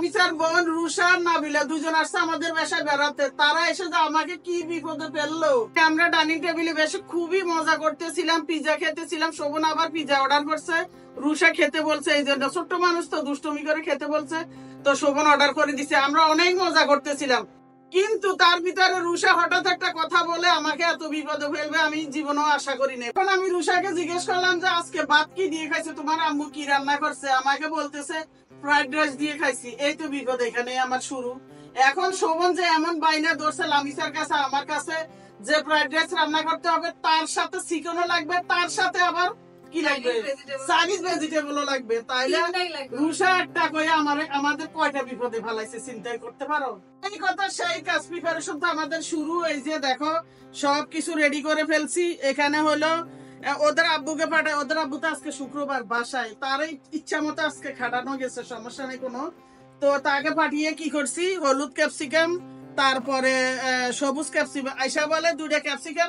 লামিসার বোন রুষা নাবিলা দুজন আসছে আমাদের বাসায় বেড়াতে। তারা এসে যে আমাকে কি বিপদে ফেললো। আমরা ডাইনিং টেবিলে বেশি খুবই মজা করতেছিলাম, পিজা খেতেছিলাম। শোভন আবার পিজা অর্ডার করছে, রুষা খেতে বলছে, এই জন্য ছোট্ট মানুষ তো দুষ্টুমি করে খেতে বলছে, তো শোভন অর্ডার করে দিছে। আমরা অনেক মজা করতেছিলাম, কিন্তু তার ভিতরে রুষা হঠাৎ একটা কথা বলে আমাকে এত বিপদে ফেলবে আমি জীবনেও আশা করিনি। এখন আমি রুষাকে জিজ্ঞেস করলাম যে আজকে ভাত কি দিয়ে খাইছে, তোমার আম্মু কি রান্না করছে? আমাকে বলতেছে ফ্রাইড রাইস দিয়ে খাইছি। এই তো বিপদ, এখানে আমার শুরু। এখন শোভন যে এমন বাইনা ধরছে লামিসার কাছে আমার কাছে যে ফ্রাইড রাইস রান্না করতে হবে, তার সাথে চিকেনও লাগবে, তার সাথে আবার কি লাগবে, চাইনিজ ভেজিটেবলও লাগবে। তাইলে রুষা একটা কয়ে আমাদের কয়টা বিপদে ফেলাইছে চিন্তা করতে পারো। এই কথা সেই কাজ, প্রিপারেশন তো আমাদের শুরু। এই যে দেখো সবকিছু রেডি করে ফেলছি। এখানে হলো ওদের আব্বুকে পাঠায়, ওদের আব্বু তো আজকে শুক্রবার বাসায়, তারই ইচ্ছা মতো আজকে খাটানো গেছে, সমস্যা নেই কোনো। তো তাকে পাঠিয়ে কি করছি, হলুদ ক্যাপসিকাম, তারপরে সবুজ ক্যাপসিকাম। আইসা বলে 2টা ক্যাপসিকাম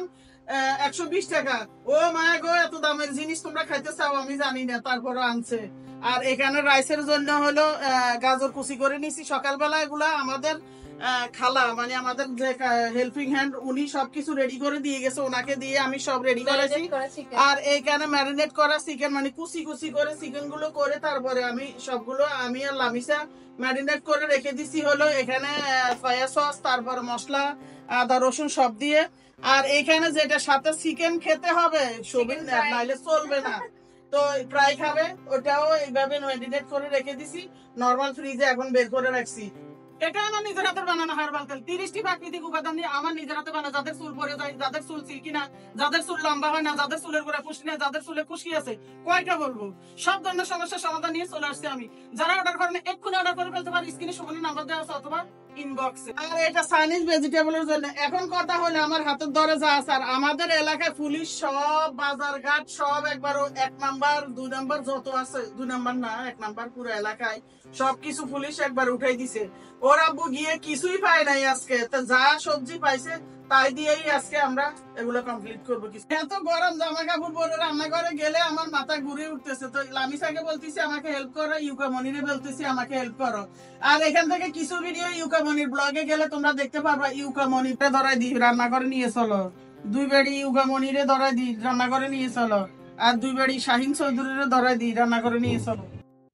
120 টাকা। ও মায়া গো, এত দামের জিনিস তোমরা খাইতে চাও আমি জানি না, তারপরে আনছে। আর এখানে রাইসের জন্য হলো গাজর কুচি করে নিছি সকালবেলা। এগুলা আমাদের খালা, মানে আমাদের যে হেল্পিং হ্যান্ড, উনি সবকিছু রেডি করে দিয়ে গেছে, ওনাকে দিয়ে আমি সব রেডি করেছি। আর এইখানে ম্যারিনেট করা চিকেন, মানে কুচি কুচি করে চিকেন গুলো করে তারপরে আমি সবগুলো আমি আর লামিসা ম্যারিনেট করে রেখে দিছি। হলো এখানে সয়া সস, তারপর মশলা, আদা রসুন সব দিয়ে। আর এখানে যেটা সাথে চিকেন খেতে হবে সবিন, নাইলে চলবে না, তো ফ্রাই খাবে, ওটাও এইভাবে ম্যারিনেট করে রেখে দিছি নরমাল ফ্রিজে, এখন বের করে রাখছি। এটা আমার নিজের হাতের বানানো হার্বাল তেল, 30টি প্রাকৃতিক উপাদান দিয়ে আমার নিজের হাতে বানানো। যাদের চুল পড়ে যায়, যাদের চুল সিল্কি না, যাদের চুল লম্বা হয় না, যাদের চুলের গোড়া খুশকি না, যাদের চুলে খুশকি আছে, কয়টা বলবো, সব ধরনের সমস্যার সমাধান নিয়ে চলে আসছে আমি। যারা অর্ডার করেন এক্ষুনি অর্ডার করে ফেলতে পারি, স্ক্রিনে সুমনের নাম্বার দেওয়া আছে অথবা ইনবক্সে। আর এটা চাইনিজ ভেজিটেবলের জন্য। এখন কথা হলো আমার হাতের ধরে যা আছে, আর আমাদের এলাকায় পুলিশ সব বাজার ঘাট সব একবার 1 নাম্বার 2 নাম্বার যত আছে, 2 নাম্বার না 1 নাম্বার পুরো এলাকায় সবকিছু পুলিশ একবার উঠাই দিছে। ওর আব্বু গিয়ে কিছুই পায় নাই আজকে, তো যা সবজি পাইছে তাই দিয়েই আজকে আমরা এগুলো কমপ্লিট করবো। কিছু এত গরম, জামা কাপড় পরে রান্নাঘরে গেলে আমার মাথা ঘুরে উঠতেছে। তো লামিসাকে বলতেছি আমাকে হেল্প করো, ইউকামনিরে বলতেছি আমাকে হেল্প করো। আর এখান থেকে কিছু ভিডিও ইউকামনির ব্লগে গেলে তোমরা দেখতে পারবা। ইউকামনিরে ধরাই দি রান্নাঘরে নিয়ে চলো, 2 বেড়ি ইউকামনিরে ধরাই দি রান্নাঘরে নিয়ে চলো, আর 2 বেড়ি শাহিন চৌধুরীরে ধরাই দি রান্নাঘরে নিয়ে চলো।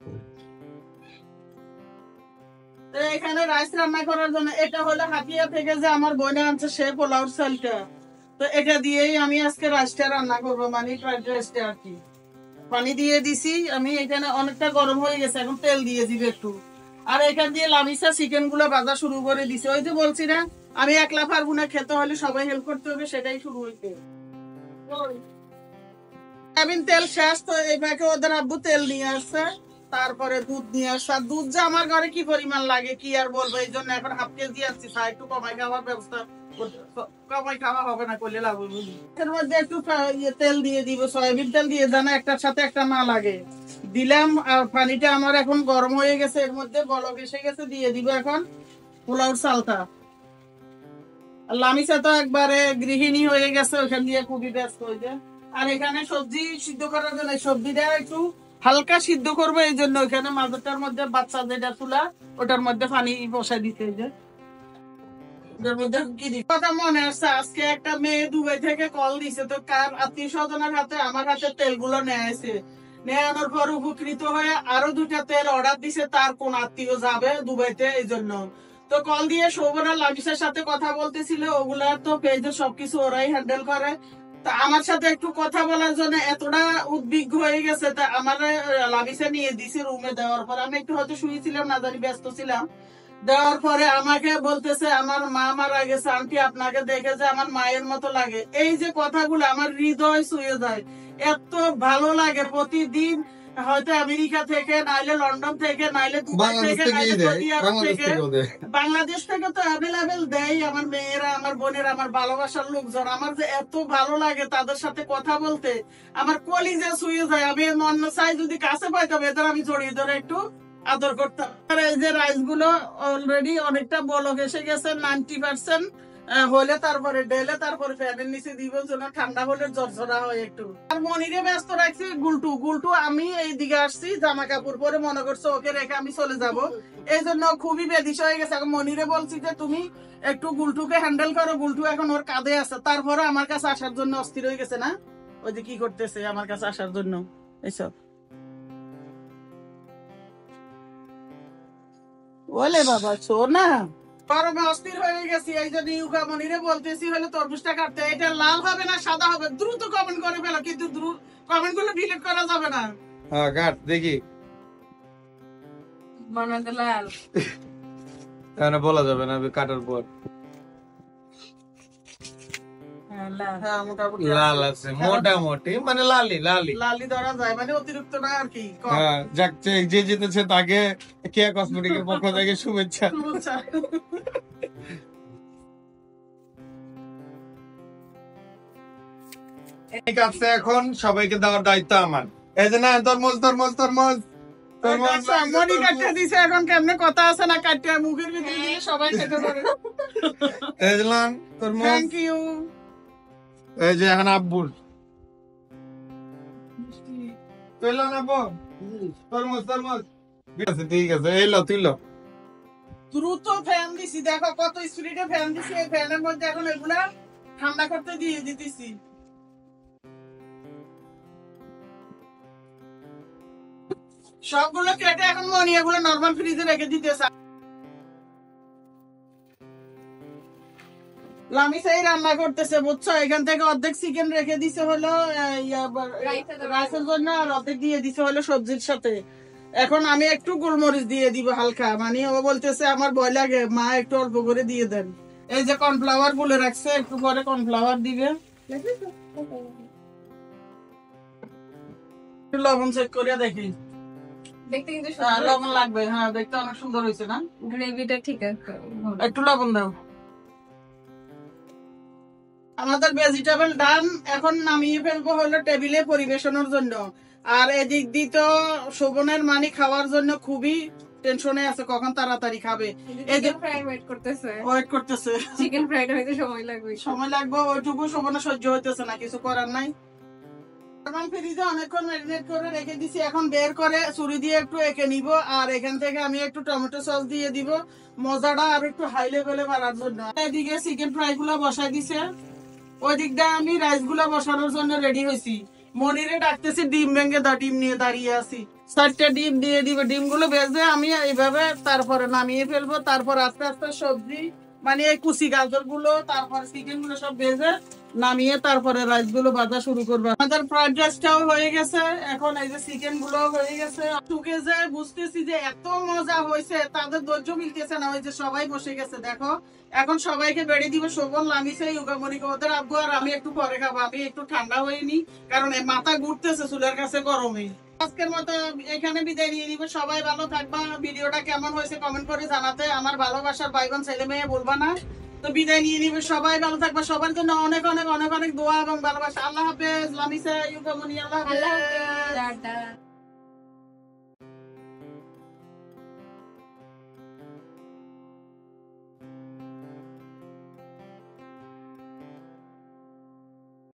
এখানে রাইস রান্না করার জন্য এটা হলো হাতিয়া থেকে যে আমার বোনে আনছে সে পোলাওর চালটা, তো এটা দিয়েই আমি আজকে রাইসটা রান্না করবো, মানে ফ্রাইড রাইসটা আর কি। পানি দিয়ে দিছি আমি, এখানে অনেকটা গরম হয়ে গেছে, এখন তেল দিয়ে দিবে একটু। আর এখান দিয়ে লামিসা চিকেন গুলো ভাজা শুরু করে দিছে। ওই যে বলছি না আমি একলা পারবো না, খেতে হলে সবাই হেল্প করতে হবে, সেটাই শুরু হইতে। তেল শেষ, তো এইভাবে ওদের আব্বু তেল নিয়ে আসছে, তারপরে দুধ নিয়ে আসা। দুধ যে আমার ঘরে কি পরিমাণ লাগে কি আর বলবো, এই জন্য এখন হাফ কেজি আসছি। একটু কমাই খাওয়ার ব্যবস্থা, কমাই খাওয়া হবে না করলে লাগবে। এর মধ্যে একটু তেল দিয়ে দিব, সয়াবিন তেল দিয়ে, যেন একটার সাথে একটা না লাগে। দিলাম, আর পানিটা আমার এখন গরম হয়ে গেছে, এর মধ্যে বলক এসে গেছে, দিয়ে দিব এখন পোলাওর চালটা। লামিসা তো একবারে গৃহিণী হয়ে গেছে, ওখান দিয়ে খুবই ব্যস্ত হয়ে যায়। আর এখানে সবজি সিদ্ধ করার জন্য সবজিটা একটু হালকা সিদ্ধ করবো, এই জন্য ওইখানে মাঝটার মধ্যে বাচ্চা যেটা তুলা ওটার মধ্যে পানি বসাই দিতে। কথা মনে আসছে, আজকে একটা মেয়ে দুবাই থেকে কল দিছে, তো কার আত্মীয় স্বজনের হাতে আমার হাতে তেলগুলো নেয়াছে, নেয়ানোর পর উপকৃত হয়ে আরো 2টা তেল অর্ডার দিছে, তার কোন আত্মীয় যাবে দুবাইতে, এই জন্য। তো কল দিয়ে শোভন আর লামিসার সাথে কথা বলতেছিল, ওগুলা তো পেজে সবকিছু ওরাই হ্যান্ডেল করে। তা আমার সাথে একটু কথা বলার জন্য এতটা উদ্বিগ্ন হয়ে গেছে, তা আমার লামিসা নিয়ে দিছে রুমে। দেওয়ার পর আমি একটু হয়তো শুয়েছিলাম, না জানি ব্যস্ত ছিলাম। দেওয়ার পরে আমাকে বলতেছে আমার মা মারা গেছে আন্টি, আপনাকে দেখে যে আমার মায়ের মতো লাগে। এই যে কথাগুলো আমার হৃদয় ছুঁয়ে যায়, এত ভালো লাগে। প্রতিদিন হয়তো আমেরিকা থেকে, নাইলে লন্ডন থেকে, নাইলে দুবাই থেকে, নাইলে সৌদি আরব থেকে, বাংলাদেশ থেকে তো অ্যাভেলেবেল দেয় আমার মেয়েরা, আমার বোনেরা, আমার ভালোবাসার লোকজন। আমার যে এত ভালো লাগে তাদের সাথে কথা বলতে, আমার কলিজা ছুঁয়ে যায়। আমি মন চাই যদি কাছে পাইতাম, এদের আমি জড়িয়ে ধরে একটু আদর করতাম। আর এই যে রাইস গুলো অলরেডি অনেকটা বলক এসে গেছে, 90% হলে তারপরে ডেলে তারপরে ফ্যানের নিচে দিব যেন ঠান্ডা হলে ঝরঝরা হয় একটু। আর মনিরে ব্যস্ত রাখছি গুলটু গুলটু আমি এই দিকে আসছি জামা কাপড় পরে মনে করছো ওকে রেখে আমি চলে যাব, এই জন্য খুবই বেদিস হয়ে গেছে। এখন মনিরে বলছি যে তুমি একটু গুলটুকে হ্যান্ডেল করো, গুলটু এখন ওর কাঁধে আছে, তারপরে আমার কাছে আসার জন্য অস্থির হয়ে গেছে না, ওই যে কি করতেছে আমার কাছে আসার জন্য এইসব। ওলে বাবা শোনা গরমে অস্থির হয়ে গেছি, এই জন্য ইউকা মনিরে বলতেছি হলে তরমুজটা কাটতে, এটা লাল হবে না সাদা হবে দ্রুত কমেন্ট করে ফেলো, কিন্তু দ্রুত কমেন্ট গুলো ডিলিট করা যাবে না। হ্যাঁ কাট দেখি, বানাতে লাল কেন বলা যাবে না কাটার পর। হ্যাঁ মোটামুটি লাল আছে মোটামুটি, মানে লালি লালি লালি ধরা যায়, মানে অতিরিক্ত না আর কি। হ্যাঁ যাক, যে জিতেছে তাকে কেয়া কসমেটিকের পক্ষ থেকে শুভেচ্ছা। ঠিক আছে, এখন সবাইকে দেওয়ার দায়িত্ব আমার। এই যে না তরমুজ তরমুজ তরমুজ তরমুজ মনি কাটতে দিছে, এখন কেমনে কথা আছে না কাটতে মুখের ভিতরে দিয়ে সবাই খেতে পারে। এই যে লান তরমুজ, থ্যাংক ইউ। এই যে এখন আব্বুর তুইল না বল তরমুজ তরমুজ, ঠিক আছে ঠিক আছে, এই লো তুই লো। দ্রুত ফ্যান দিছি, দেখো কত স্পিডে ফ্যান দিছি, এই ফ্যানের মধ্যে এখন এগুলা ঠান্ডা করতে দিয়ে দিতেছি। সবগুলো কেটে এখন মনি এগুলো নরমাল ফ্রিজে রেখে দিতেছে। লামিসাই রান্না করতেছে বুঝছো, এখান থেকে অর্ধেক চিকেন রেখে দিছে হলো রাইসের জন্য, আর অর্ধেক দিয়ে দিছে হলো সবজির সাথে। এখন আমি একটু গোলমরিচ দিয়ে দিব হালকা, মানে ও বলতেছে আমার ভয় লাগে মা একটু অল্প করে দিয়ে দেন। এই যে কর্নফ্লাওয়ার গুলে রাখছে, একটু পরে কর্নফ্লাওয়ার দিবে। একটু লবণ চেক করে দেখি, দেখতে কিন্তু লবণ লাগবে। হ্যাঁ দেখতে অনেক সুন্দর হয়েছে না, গ্রেভিটা ঠিক আছে। একটু লবণ দাও। আমাদের ভেজিটেবল ডান, এখন নামিয়ে ফেলবো হলো টেবিলে পরিবেশনের জন্য। আর এদিক দিয়ে তো শোভনের মানি খাওয়ার জন্য খুবই টেনশনে আছে কখন তাড়াতাড়ি খাবে, চিকেন ফ্রাই ওয়েট করতেছে, ওয়েট করতেছে। চিকেন ফ্রাইড হইতে সময় লাগবে, সময় লাগবে, ওইটুকু শোভনের সহ্য হইতেছে না, কিছু করার নাই। ফ্রিজে অনেকক্ষণ ম্যারিনেট করে রেখে দিছি, এখন বের করে ছুরি দিয়ে একটু এঁকে নিব। আর এখান থেকে আমি একটু টমেটো সস দিয়ে দিব মজাটা আর একটু হাই লেভেলে বাড়ার জন্য। এদিকে চিকেন ফ্রাই গুলো বসাই দিছে, ওই দিকটা আমি রাইস গুলা বসানোর জন্য রেডি হয়েছি। মনিরে ডাকতেছি ডিম ভেঙে দাও, ডিম নিয়ে দাঁড়িয়ে আছি। 4টা ডিম দিয়ে দিবে, ডিম গুলো ভেজে আমি এইভাবে তারপরে নামিয়ে ফেলবো। তারপর আস্তে আস্তে সবজি মানে এই কুচি গাজর গুলো তারপর চিকেন গুলো সব ভেজে নামিয়ে তারপরে রাইস গুলো ভাজা শুরু করবো। আমাদের ফ্রাইড রাইসটাও হয়ে গেছে, এখন এই যে চিকেন গুলো হয়ে গেছে। টুকে যে বুঝতেছি যে এত মজা হয়েছে, তাদের ধৈর্য মিলতেছে না, ওই যে সবাই বসে গেছে দেখো। এখন সবাইকে বেড়ে দিব, শোভন লামিছে ইউগামনিকে, ওদের আব্বু আর আমি একটু পরে খাবো। আমি একটু ঠান্ডা হয়নি কারণ এই মাথা ঘুরতেছে চুলের কাছে গরমে। আজকের মতো এখানে বিদায় নিয়ে নিব, সবাই ভালো থাকবা। ভিডিওটা কেমন হয়েছে কমেন্ট করে জানাতে, আমার ভালোবাসার ভাই বোন ছেলে মেয়ে বলবা না। তো বিদায় নিয়ে নিবে, সবাই ভালো থাকবা, সবার জন্য অনেক অনেক অনেক অনেক দোয়া এবং ভালোবাসা। আল্লাহ হাফেজ। লামিসা ইউগামনি, আল্লাহ হাফেজ।